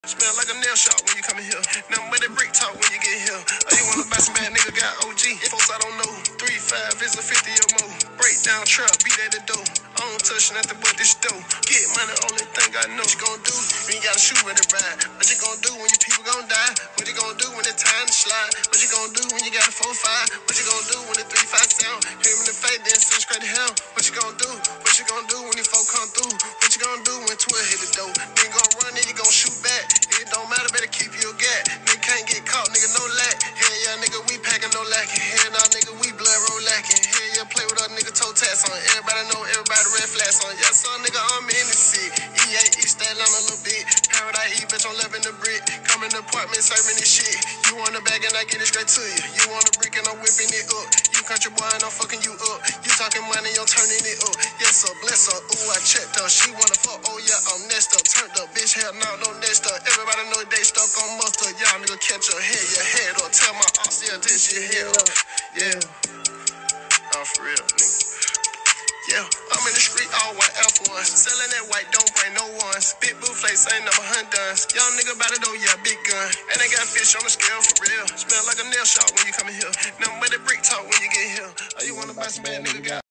Smell like a nail shop when you come in here. Nothing but that brick talk when you get here. Oh, you wanna buy some bad nigga, got OG. Folks I don't know. 3-5 is a 50 or more. Breakdown truck, beat at the door. I don't touch nothing but this dough. Get money, only thing I know. What you gon' do when you got a shoe with it ride? What you gon' do when your people gon' die? What you gon' do when it's time to slide? What you gon' do when you got a 4-5? What you gon' do when the 3-5 sound? Hit him in the face, then send straight to hell. What you gon' do? What you gon' do when these folk come through? What you gon' do when 12 hit the door? Then gon' run and you gon' shoot back. It don't matter, better keep your gat. Nigga can't get caught, nigga, no lack. Hell yeah, nigga, we packing, no lacking. Hell nah, nigga, we blood roll lacking. Hell yeah, play with us, nigga, toe tats on. Everybody know, everybody red flags on. Yes, son, nigga, I'm in the city. EA, East Atlanta a little bit. Paradise, E, bitch, I'm living the brick. Come in the apartment, serving this shit. You want a bag and I get it straight to you. You want a brick and I'm whipping it up. You country boy and I'm fucking you up. You talking money, I'm turning it up. Yes, sir, bless her. Ooh, I checked her. She wanna fuck, oh yeah, I'm next up. Turned up, bitch, hell no, no next up. Everybody know they stuck on mustard. Y'all nigga catch your head up. Tell my ass, yeah, this shit head up. Yeah. Nah, for real, nigga. Yeah, I'm in the street, all white F1s. Selling that white, don't bring no ones. Big blue flakes, ain't never hunt duns. Young nigga about it though, yeah, big gun. And they got fish on the scale for real. Smell like a nail shop when you come in here. Nothing but that brick talk when you get here. Oh, you wanna buy some bad nigga, got